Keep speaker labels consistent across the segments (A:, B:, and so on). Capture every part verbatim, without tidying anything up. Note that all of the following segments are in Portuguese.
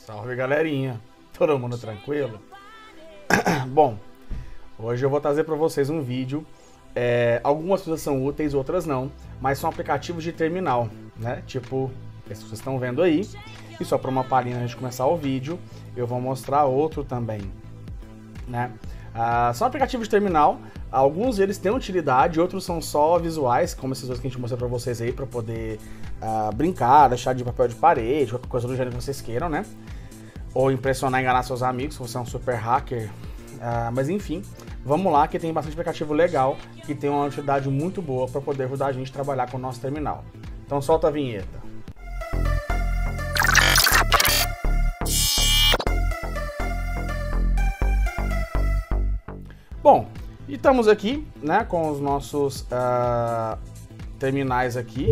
A: Salve, galerinha! Todo mundo tranquilo? Bom, hoje eu vou trazer para vocês um vídeo. É, algumas coisas são úteis, outras não, mas são aplicativos de terminal, né? Tipo, esse que vocês estão vendo aí. E só para uma palhinha antes de começar o vídeo, eu vou mostrar outro também, né? Ah, são aplicativos de terminal. Alguns deles têm utilidade, outros são só visuais, como esses dois que a gente mostrou para vocês aí, para poder uh, brincar, deixar de papel de parede, qualquer coisa do gênero que vocês queiram, né? Ou impressionar, enganar seus amigos, se você é um super hacker. Uh, mas enfim, vamos lá, que tem bastante aplicativo legal que tem uma utilidade muito boa para poder ajudar a gente a trabalhar com o nosso terminal. Então solta a vinheta. Bom, e estamos aqui, né, com os nossos uh, terminais aqui.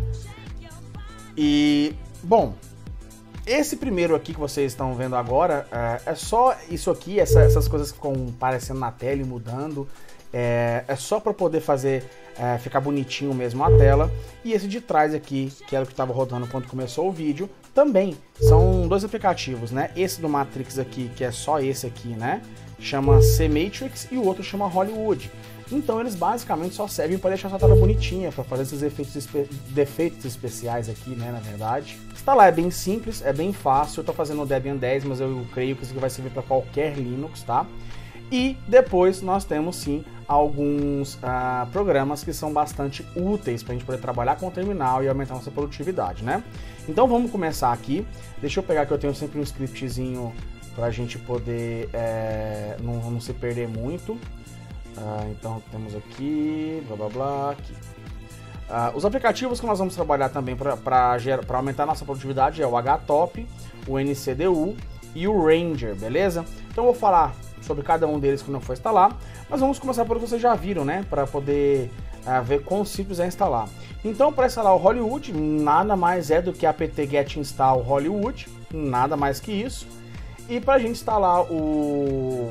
A: E, bom, esse primeiro aqui que vocês estão vendo agora, uh, é só isso aqui, essa, essas coisas que ficam aparecendo na tela e mudando. É, é só para poder fazer uh, ficar bonitinho mesmo a tela. E esse de trás aqui, que era o que estava rodando quando começou o vídeo, também são dois aplicativos, né? Esse do Matrix aqui, que é só esse aqui, né? Chama C-Matrix e o outro chama Hollywood. Então eles basicamente só servem para deixar essa tela bonitinha, para fazer esses efeitos, espe defeitos especiais aqui, né, na verdade. Instalar é bem simples, é bem fácil. Eu estou fazendo o Debian dez, mas eu creio que isso aqui vai servir para qualquer Linux, tá? E depois nós temos sim alguns uh, programas que são bastante úteis para a gente poder trabalhar com o terminal e aumentar nossa produtividade, né? Então vamos começar aqui. Deixa eu pegar que eu tenho sempre um scriptzinho para a gente poder é, não, não se perder muito. Ah, então temos aqui, blá blá blá, aqui. Ah, os aplicativos que nós vamos trabalhar também para aumentar a nossa produtividade é o H Top, o N C D U e o Ranger, beleza? Então eu vou falar sobre cada um deles quando eu for instalar, mas vamos começar pelo que vocês já viram, né? Para poder ah, ver quão simples é instalar. Então para instalar o Hollywood, nada mais é do que apt-get install Hollywood, nada mais que isso. E para a gente instalar o,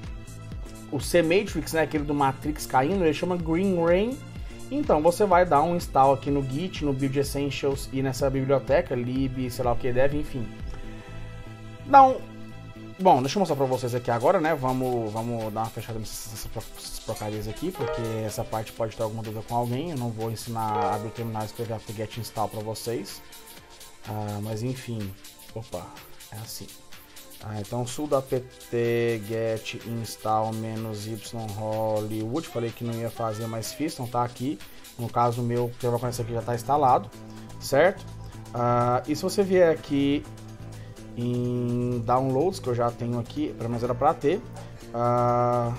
A: o C-Matrix, né, aquele do Matrix caindo, ele chama Green Rain. Então você vai dar um install aqui no Git, no Build Essentials e nessa biblioteca, lib, sei lá o que deve, enfim. Dá um... Bom, deixa eu mostrar para vocês aqui agora, né, vamos, vamos dar uma fechada nessas porcarias aqui, porque essa parte pode ter alguma dúvida com alguém. Eu não vou ensinar a abrir o terminal e escrever apt-get install para vocês. Ah, mas enfim, opa, é assim. Ah, então sudo apt-get install -y Hollywood. Falei que não ia fazer, mas fiz, então tá aqui. No caso meu, que vai aparecer aqui, já está instalado, certo? Ah, e se você vier aqui em downloads, que eu já tenho aqui, pelo menos era para ter. Ah,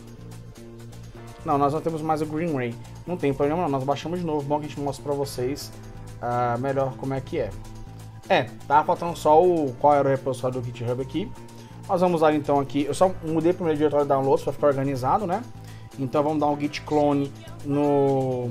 A: não, nós não temos mais o Green Ray. Não tem problema não, nós baixamos de novo. Bom que a gente mostra para vocês ah, melhor como é que é. É, tá faltando só o qual era o repositório do GitHub aqui. Nós vamos dar então aqui, eu só mudei para o meu diretório de downloads para ficar organizado, né? Então vamos dar um git clone no...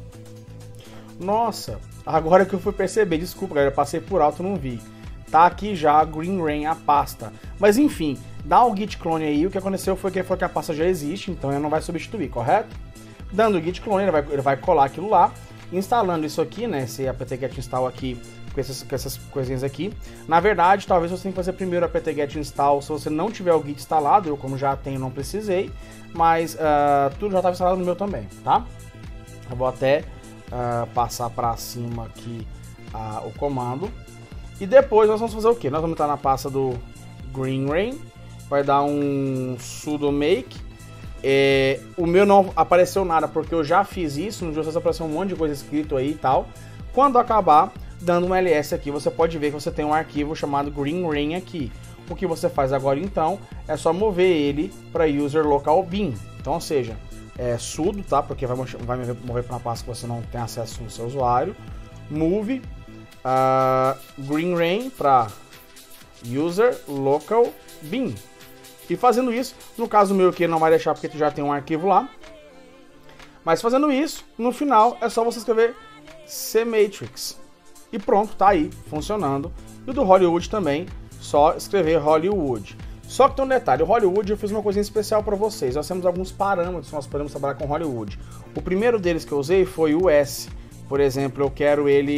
A: Nossa, agora que eu fui perceber, desculpa galera, eu passei por alto, não vi. Tá aqui já Green Rain, a pasta. Mas enfim, dá um git clone aí, o que aconteceu foi que, foi que a pasta já existe, então ele não vai substituir, correto? Dando o git clone, ele vai, ele vai colar aquilo lá. Instalando isso aqui, né, esse apt-get install aqui, com essas, com essas coisinhas aqui. Na verdade, talvez você tenha que fazer primeiro o apt-get install se você não tiver o Git instalado. Eu, como já tenho, não precisei. Mas uh, tudo já estava instalado no meu também, tá? Eu vou até uh, passar para cima aqui uh, o comando. E depois nós vamos fazer o que? Nós vamos entrar na pasta do Green Rain. Vai dar um sudo make. É, o meu não apareceu nada porque eu já fiz isso. No de vocês apareceu um monte de coisa escrito aí e tal. Quando acabar dando um ls aqui, você pode ver que você tem um arquivo chamado Green Rain aqui. O que você faz agora então é só mover ele para user local bin. Então, ou seja, é sudo, tá? Porque vai, vai mover para uma pasta que você não tem acesso no seu usuário. Move uh, Green Rain para user local bin. E fazendo isso, no caso meu aqui não vai deixar porque tu já tem um arquivo lá. Mas fazendo isso, no final é só você escrever C-Matrix. E pronto, tá aí, funcionando. E o do Hollywood também, só escrever Hollywood. Só que tem um detalhe, o Hollywood eu fiz uma coisinha especial para vocês. Nós temos alguns parâmetros que nós podemos trabalhar com Hollywood. O primeiro deles que eu usei foi o S. Por exemplo, eu quero ele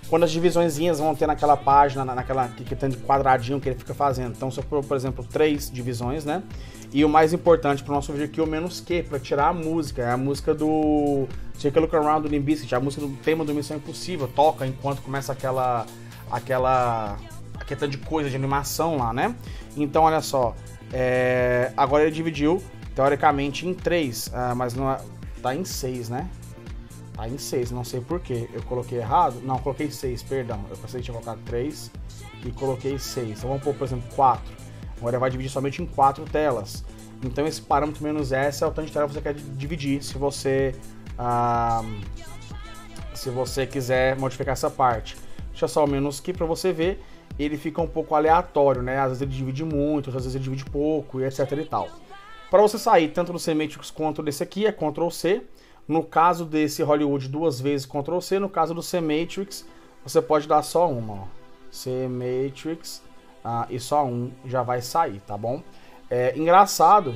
A: quando as divisõezinhas vão ter naquela página, naquela que, que tem de quadradinho que ele fica fazendo. Então, se eu for, por exemplo, três divisões, né? E o mais importante para o nosso vídeo aqui, o menos que, para tirar a música. É a música do Take a Look Around do Limp Bizkit, a música do tema do Missão Impossível. Toca enquanto começa aquela, aquela, aquela de coisa de animação lá, né? Então, olha só. É, agora ele dividiu, teoricamente, em três, uh, mas não é, tá em seis, né? Tá em seis, não sei porquê. Eu coloquei errado? Não, eu coloquei seis, perdão. Eu pensei que tinha colocado três e coloquei seis. Então vamos pôr, por exemplo, quatro. Agora vai dividir somente em quatro telas. Então esse parâmetro menos S é o tanto de tela que você quer dividir, se você, ah, se você quiser modificar essa parte. Deixa só o menos que para você ver, ele fica um pouco aleatório, né? Às vezes ele divide muito, às vezes ele divide pouco e etc e tal. Para você sair tanto do C-Matrix quanto desse aqui é control C. No caso desse Hollywood, duas vezes control C. No caso do C-Matrix, você pode dar só uma. C-Matrix ah, e só um já vai sair, tá bom? É engraçado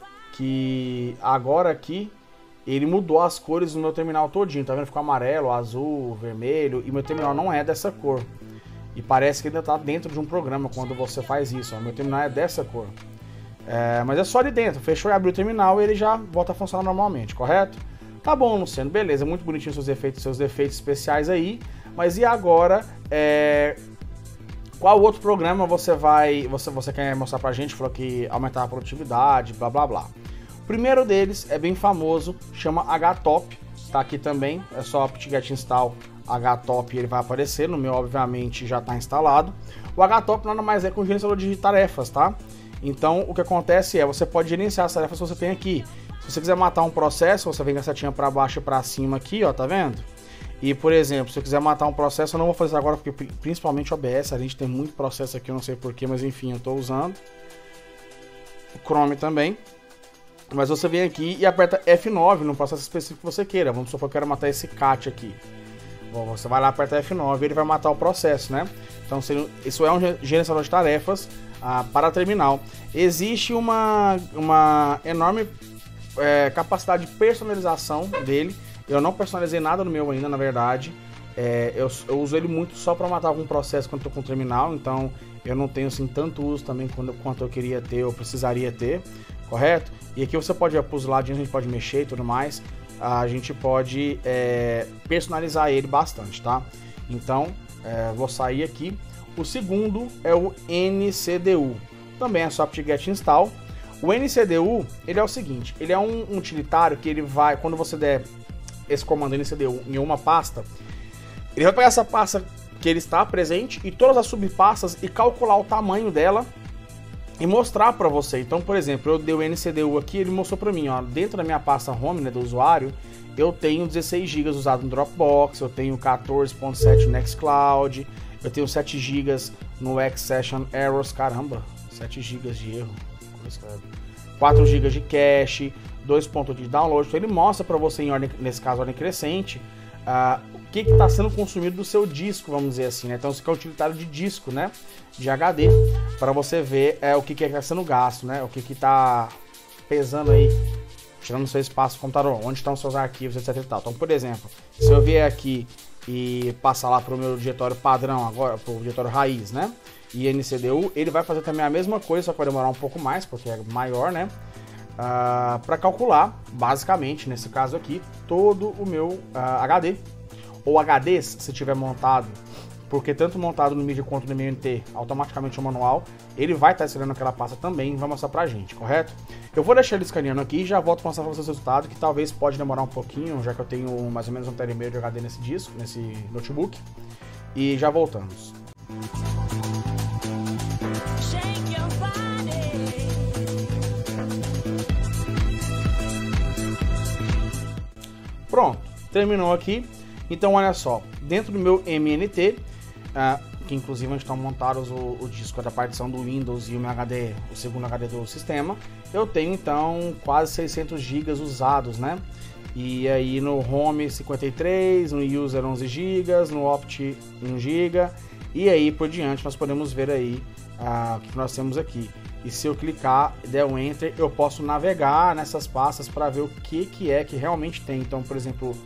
A: que agora aqui ele mudou as cores do meu terminal todinho. Tá vendo? Ficou amarelo, azul, vermelho. E meu terminal não é dessa cor. E parece que ainda tá dentro de um programa quando você faz isso. Ó. Meu terminal é dessa cor. É, mas é só ali dentro. Fechou e abriu o terminal e ele já volta a funcionar normalmente, correto? Tá bom, Luciano, beleza, muito bonitinho seus efeitos, seus efeitos especiais aí, mas e agora, é... qual outro programa você vai, você, você quer mostrar pra gente? Falou que aumentar a produtividade, blá blá blá. O primeiro deles é bem famoso, chama H top, tá aqui também, é só apt-get install H top e ele vai aparecer, no meu obviamente já tá instalado. O H top nada mais é que um gerenciador de tarefas, tá? Então o que acontece é, você pode gerenciar as tarefas que você tem aqui. Se você quiser matar um processo, você vem com a setinha para baixo e para cima aqui, ó, tá vendo? E, por exemplo, se eu quiser matar um processo, eu não vou fazer agora, porque principalmente o O B S, a gente tem muito processo aqui, eu não sei porquê, mas enfim, eu tô usando. O Chrome também. Mas você vem aqui e aperta F nove no processo específico que você queira. Vamos supor que eu quero matar esse cat aqui. Bom, você vai lá, aperta F nove e ele vai matar o processo, né? Então, isso é um gerenciador de tarefas ah, para terminal. Existe uma, uma enorme... É, capacidade de personalização dele. Eu não personalizei nada no meu ainda, na verdade. É, eu, eu uso ele muito só para matar algum processo quando estou com o terminal. Então eu não tenho assim tanto uso também quando, quanto eu queria ter ou precisaria ter, correto? E aqui você pode ir para os ladinhos, a gente pode mexer e tudo mais. A gente pode é, personalizar ele bastante, tá? Então é, vou sair aqui. O segundo é o N C D U. Também é só apt-get install. O N C D U, ele é o seguinte, ele é um utilitário que ele vai, quando você der esse comando N C D U em uma pasta, ele vai pegar essa pasta que ele está presente e todas as subpastas e calcular o tamanho dela e mostrar para você. Então, por exemplo, eu dei o N C D U aqui, ele mostrou para mim, ó, dentro da minha pasta home, né, do usuário, eu tenho dezesseis gigas usado no Dropbox, eu tenho quatorze ponto sete no Nextcloud, eu tenho sete gigas no Accession Errors, caramba, sete gigas de erro. quatro gigas de cache, dois pontos de download. Então ele mostra para você, em ordem, nesse caso, ordem crescente, uh, o que está sendo consumido do seu disco, vamos dizer assim, né? Então isso aqui é o utilitário de disco, né? De H D, para você ver é, o que está sendo gasto, né? O que está pesando aí, tirando seu espaço do computador, onde estão seus arquivos, etc e tal. Então, por exemplo, se eu vier aqui e passar lá para o meu diretório padrão agora, para o diretório raiz, né? E N C D U, ele vai fazer também a mesma coisa, só que vai demorar um pouco mais, porque é maior, né? Uh, para calcular, basicamente, nesse caso aqui, todo o meu uh, H D. Ou H Ds, se tiver montado, porque tanto montado no MIDI quanto no M M T, automaticamente o manual, ele vai estar inserindo aquela pasta também e vai mostrar pra gente, correto? Eu vou deixar ele escaneando aqui e já volto para mostrar pra vocês o resultado, que talvez pode demorar um pouquinho, já que eu tenho mais ou menos um tera e meio de H D nesse disco, nesse notebook. E já voltamos. Pronto, terminou aqui. Então olha só, dentro do meu M N T, uh, que inclusive onde estão montados o, o disco da partição do Windows e o meu H D, o segundo H D do sistema, eu tenho então quase seiscentos gigas usados, né? E aí no Home cinquenta e três, no User onze gigas, no Opt um giga, e aí por diante nós podemos ver aí uh, o que nós temos aqui. E se eu clicar e der um Enter, eu posso navegar nessas pastas para ver o que, que é que realmente tem. Então, por exemplo,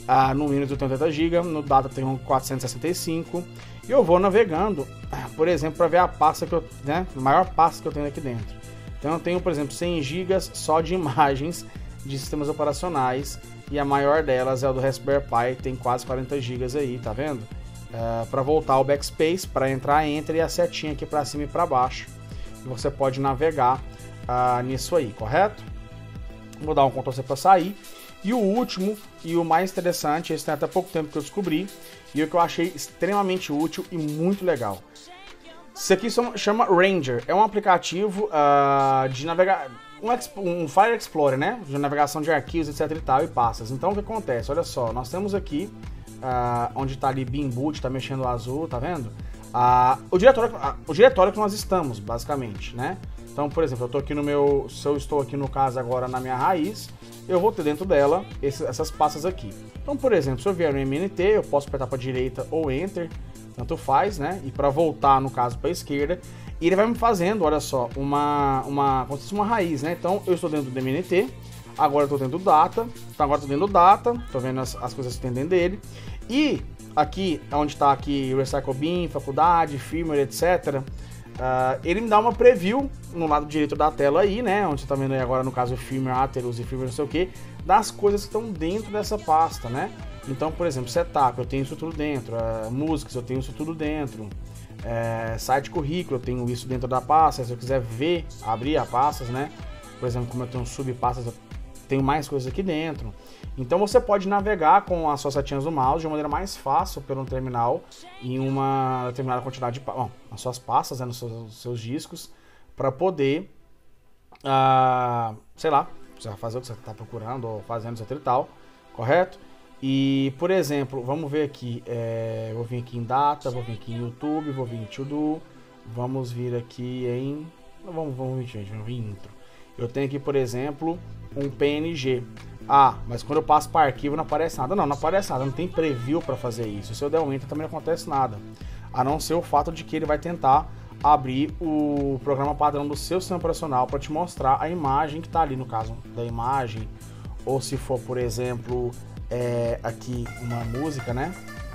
A: Ah, no Windows eu tenho oitenta gigas, no Data eu tenho quatrocentos e sessenta e cinco. E eu vou navegando, por exemplo, para ver a pasta que eu, né, a maior pasta que eu tenho aqui dentro. Então eu tenho, por exemplo, cem gigas só de imagens de sistemas operacionais. E a maior delas é o do Raspberry Pi, tem quase quarenta gigas aí, tá vendo? Uh, para voltar ao backspace, para entrar, entra, e a setinha aqui para cima e para baixo. E você pode navegar uh, nisso aí, correto? Vou dar um control C para sair. E o último e o mais interessante, esse tem até pouco tempo que eu descobri, e o que eu achei extremamente útil e muito legal. Isso aqui chama Ranger, é um aplicativo uh, de navegar, um, um File Explorer, né? De navegação de arquivos, etc e tal, e pastas. Então o que acontece? Olha só, nós temos aqui, uh, onde está ali Bean Boot, tá mexendo o azul, tá vendo? Uh, o, diretório, uh, o diretório que nós estamos, basicamente, né? Então, por exemplo, eu tô aqui no meu, se eu estou aqui no caso agora na minha raiz, eu vou ter dentro dela esse, essas pastas aqui. Então, por exemplo, se eu vier no M N T, eu posso apertar para direita ou Enter, tanto faz, né? E para voltar, no caso, para a esquerda, e ele vai me fazendo, olha só, uma, uma, como se fosse uma raiz, né? Então, eu estou dentro do M N T, agora eu estou dentro do Data, então agora estou dentro do Data, estou vendo as, as coisas que tem dentro dele, e aqui, onde está aqui Recycle Bin, Faculdade, Firmware, etcétera, Uh, ele me dá uma preview no lado direito da tela aí, né? Onde você tá vendo aí agora, no caso, o Firmware, Aterus e Firmware não sei o que, das coisas que estão dentro dessa pasta, né? Então, por exemplo, Setup, eu tenho isso tudo dentro, uh, Músicas, eu tenho isso tudo dentro, uh, Site Currículo, eu tenho isso dentro da pasta. Se eu quiser ver, abrir a pastas, né? Por exemplo, como eu tenho subpastas, eu tenho mais coisas aqui dentro. Então você pode navegar com as suas setinhas do mouse de uma maneira mais fácil pelo terminal em uma determinada quantidade de bom, nas suas pastas, né, nos seus, nos seus discos, para poder, uh, sei lá, você vai fazer o que você está procurando ou fazendo, etc e tal, correto? E, por exemplo, vamos ver aqui, é, vou vir aqui em Data, vou vir aqui em YouTube, vou vir em To Do, vamos vir aqui em, vamos, vamos vir, gente, vamos vir em Intro. Eu tenho aqui, por exemplo, um P N G. Ah, mas quando eu passo para arquivo não aparece nada. Não, não aparece nada, não tem preview para fazer isso. Se eu der um enter também não acontece nada. A não ser o fato de que ele vai tentar abrir o programa padrão do seu sistema operacional para te mostrar a imagem que está ali, no caso da imagem. Ou se for, por exemplo, é, aqui uma música, né?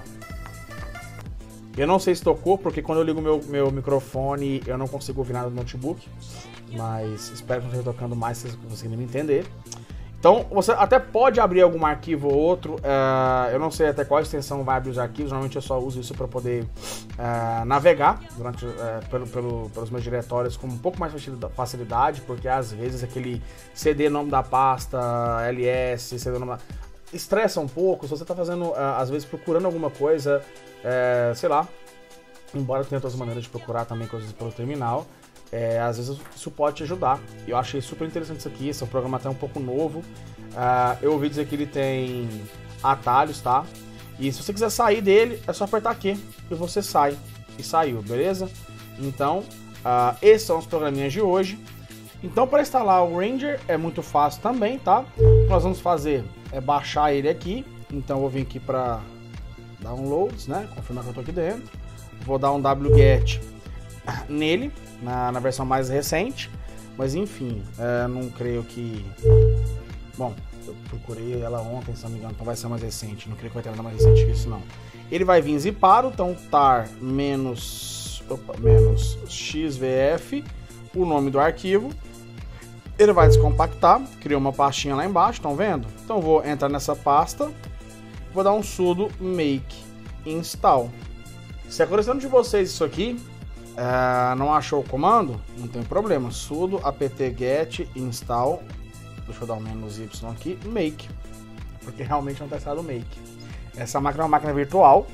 A: Eu não sei se tocou, porque quando eu ligo meu, meu microfone eu não consigo ouvir nada do notebook. Mas espero que não esteja tocando mais, se vocês conseguirem me entender. Então, você até pode abrir algum arquivo ou outro, uh, eu não sei até qual extensão vai abrir os arquivos, normalmente eu só uso isso para poder uh, navegar durante, uh, pelo, pelo, pelos meus diretórios com um pouco mais de facilidade, porque às vezes aquele C D nome da pasta, L S, C D nome da... estressa um pouco, se você está fazendo, uh, às vezes procurando alguma coisa, uh, sei lá, embora tenha outras maneiras de procurar também coisas pelo terminal, É, às vezes isso pode te ajudar. Eu achei super interessante isso aqui. Esse é um programa até um pouco novo. uh, Eu ouvi dizer que ele tem atalhos, tá? E se você quiser sair dele, é só apertar aqui e você sai. E saiu, beleza? Então, uh, esses são os programinhas de hoje. Então, para instalar o Ranger é muito fácil também, tá? O que nós vamos fazer é baixar ele aqui. Então eu vou vir aqui para Downloads, né? Confirmar que eu tô aqui dentro. Vou dar um wget nele, na, na versão mais recente, mas enfim, é, não creio que... Bom, eu procurei ela ontem, se não me engano, então vai ser mais recente, não creio que vai ter nada mais recente que isso não. Ele vai vir zipado, então tar menos, opa, menos xvf, o nome do arquivo, ele vai descompactar, criou uma pastinha lá embaixo, estão vendo? Então eu vou entrar nessa pasta, vou dar um sudo make install. Se acontecendo de vocês isso aqui, Uh, não achou o comando? Não tem problema. Sudo apt-get install. Deixa eu dar um menos y aqui. Make. Porque realmente não está instalado o make. Essa máquina é uma máquina virtual.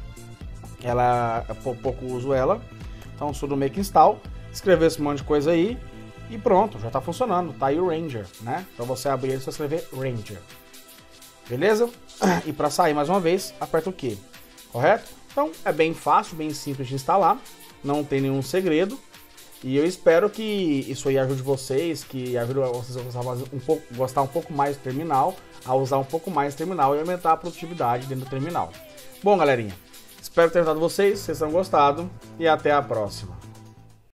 A: Ela é pouco uso ela. Então sudo make install. Escrever esse monte de coisa aí. E pronto, já está funcionando. Tá aí o Ranger, né? Para você abrir ele, é só escrever Ranger. Beleza? E para sair mais uma vez, aperta o Q. Correto? Então é bem fácil, bem simples de instalar. Não tem nenhum segredo. E eu espero que isso aí ajude vocês, que ajude vocês a gostar um pouco, gostar um pouco mais do terminal, a usar um pouco mais do terminal e aumentar a produtividade dentro do terminal. Bom, galerinha, espero ter ajudado vocês, vocês tenham gostado e até a próxima.